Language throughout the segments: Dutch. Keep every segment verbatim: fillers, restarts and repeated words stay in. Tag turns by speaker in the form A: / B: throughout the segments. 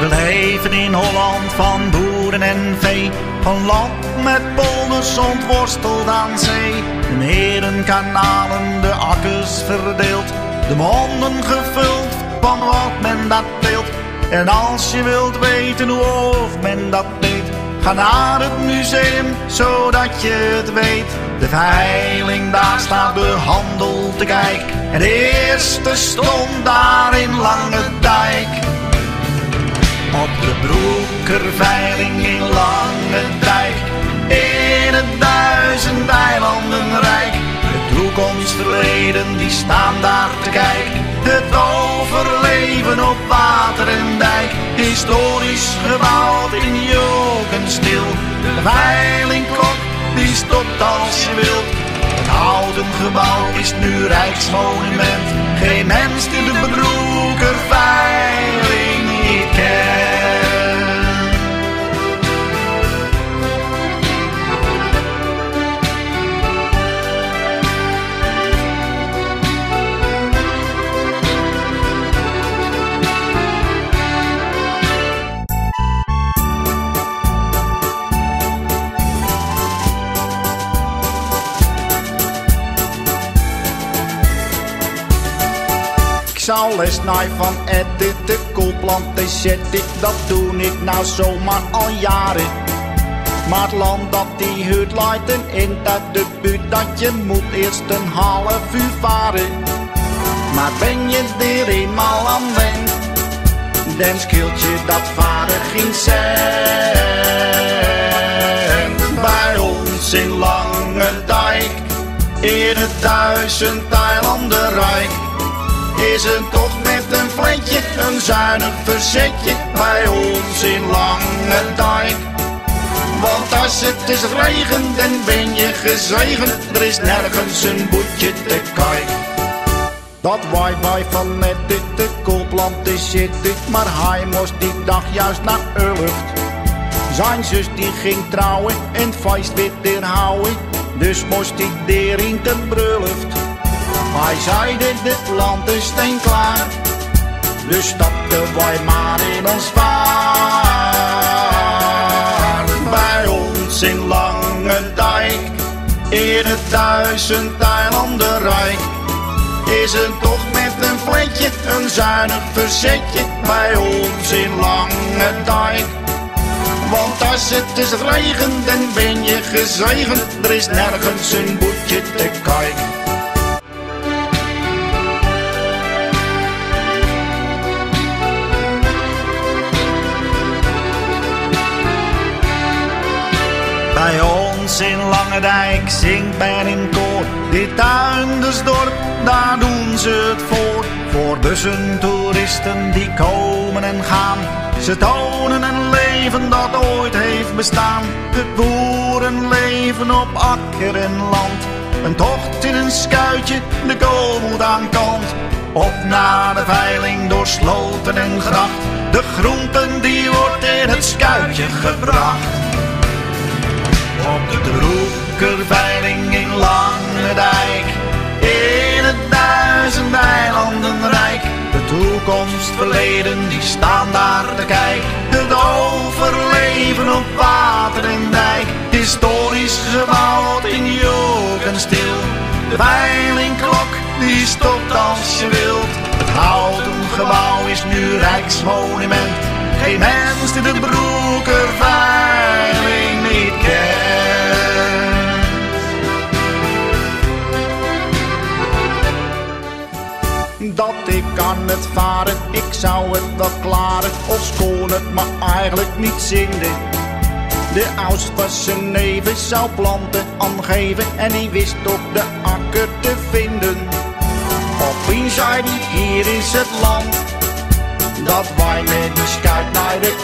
A: We leven in Holland van boeren en vee, van land met polders ontworsteld aan zee. De meren, kanalen, de akkers verdeeld, de monden gevuld van wat men dat teelt. En als je wilt weten hoe of men dat deed, ga naar het museum, zodat je het weet. De veiling, daar staat behandeld te kijk. En de eerste stond daar in Langendijk. Op de Broekerveiling in Langendijk, in het duizend eilandenrijk. Het toekomstverleden, die staan daar te kijken. Het overleven op water en dijk, historisch gebouwd in Jokenstil. De veilingklok, die stopt als je wilt. Het houten gebouw is nu rijksmonument. Geen mens die de Broekerveiling niet kent.
B: Ik zou les naai van Edith de koolplanten zet ik, dat doe ik nou zomaar al jaren. Maar het land dat die hut leiden in dat de buurt, dat je moet eerst een half uur varen. Maar ben je er eenmaal aan wend, dan scheelt je dat varen geen cent. Bij ons in Langendijk, in het duizend eilandenrijk, is een tocht met een vletje, een zuinig verzetje. Bij ons in Langendijk, want als het is regent, dan ben je gezegend. Er is nergens een boetje te kijken. Dat wij bij van net de koolplanten zitten, maar hij moest die dag juist naar Ulft. Zijn zus die ging trouwen en het feest weer houden, dus moest hij erin te Brulft. Hij zeide, dit land is steenklaar, dus stapten wij maar in ons vaart. Bij ons in Langendijk, in het duizend eilandenrijk, is een tocht met een vletje, een zuinig verzetje. Bij ons in Langendijk, want als het is regent, dan ben je gezegend. Er is nergens een boetje te kijken.
A: Bij ons in Langendijk zingt men in koor, dit Tuindersdorp, daar doen ze het voor. Voor bussen toeristen die komen en gaan, ze tonen een leven dat ooit heeft bestaan. Het boerenleven op akker en land, een tocht in een schuitje, de kool moet aan kant. Op naar de veiling door sloten en gracht, de groenten die wordt in het schuitje gebracht. Op de Broekerveiling in Langendijk, in het duizend eilandenrijk. De toekomstverleden, die staan daar te kijken. Het overleven op water en dijk, historisch gebouwd in Jokenstil. De veilingklok, die stopt als je wilt. Het houten gebouw is nu rijksmonument. Geen mens die de Broekerveiling niet kent.
B: Dat ik aan het varen, ik zou het wel klaren, of kon het maar eigenlijk niet zinde. De oudst was zijn neven, zou planten aangeven, en die wist ook de akker te vinden. Opeens zei die, hier is het land, dat wij met die schuit naar de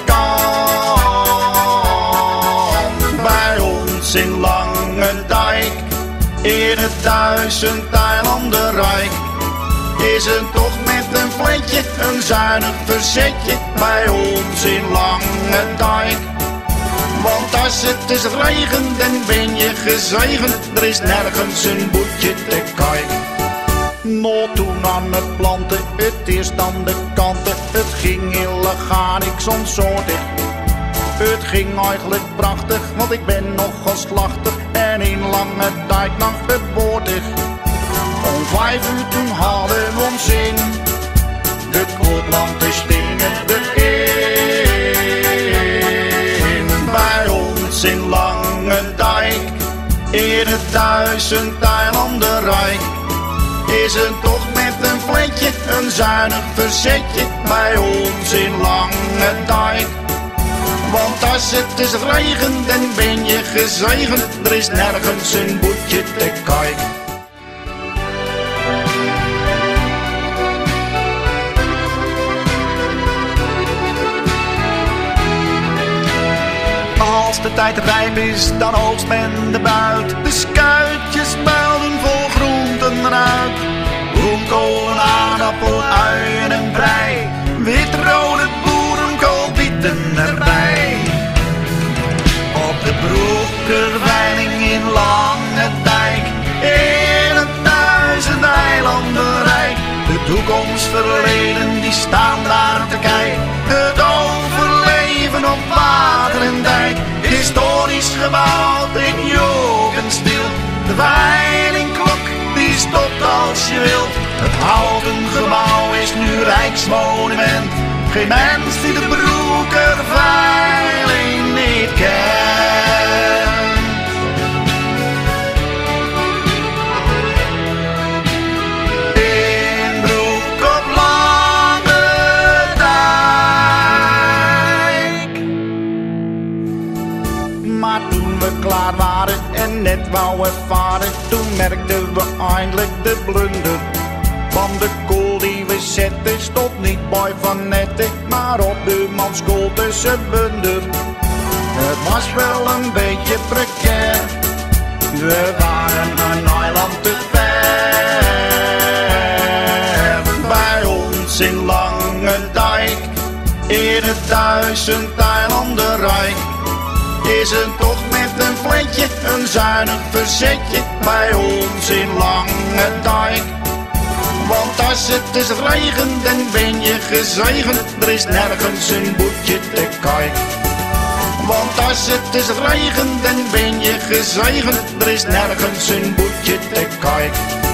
B: kant. Bij ons in Langendijk, in het duizend eilandenrijk, is een tocht met een vletje, een zuinig verzetje. Bij ons in Langendijk, want als het is regent, dan ben je gezegend. Er is nergens een boetje te kijken.
A: nog toen aan het planten, het eerst aan de kanten. Het ging illegaal, ik soms soortig. Het ging eigenlijk prachtig, want ik ben nogal slachtig en in lange tijd nog geboortig. Om vijf uur toen hadden we ons zin, de kooplampen stingen erin. Bij ons in Langendijk, in het duizend eilanden rijk, is een tocht met een fletje, een zuinig verzetje. Bij ons in Langendijk. Want als het is regent, dan ben je gezegend. Er is nergens een boetje te kijken. Als de tijd rijp is, dan oogst men de buit. De schuitjes builen vol groenten eruit. Bloemkool, een aardappel, uien en prei. Witrode boerenkool bieten erbij. Op de Broekerveiling in Langendijk, in het duizend eilandenrijk. De toekomstverleden die staan daar te kijken. Het overleven op water en dijk. Historisch gebouwd in jugendstil. De veilingklok die stopt als je wilt. Het houten gebouw is nu rijksmonument. Geen mens die de Broekerveiling niet kent. In Broek op Langendijk. Maar toen we klaar waren en net wouden varen, toen merkten we eindelijk de blunder. Want de kool die we zetten stond niet bij Van Netten, maar op de manskool tussen Bunder. Het was wel een beetje precair, we waren een eiland te ver. Bij ons in Langendijk, in het duizend eilandenrijk, is een tocht met een fletje, een zuinig verzetje. Bij ons in Langendijk. Want als het is regent, dan ben je gezegend. Er is nergens een boetje te kijken. Want als het is regent, dan ben je gezegend. Er is nergens een boetje te kijken.